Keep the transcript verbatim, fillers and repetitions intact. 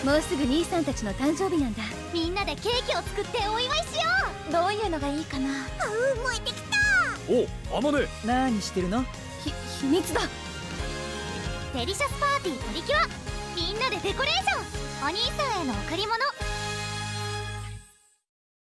もうすぐ兄さんたちの誕生日なんだ。 みんなでケーキを作ってお祝いしよう。どういうのがいいかな。 あう、燃えてきた。 お、あまね。 何してるの？ ひ、秘密だ。 デリシャスパーティープリキュア、みんなでデコレーション。お兄さんへの贈り物。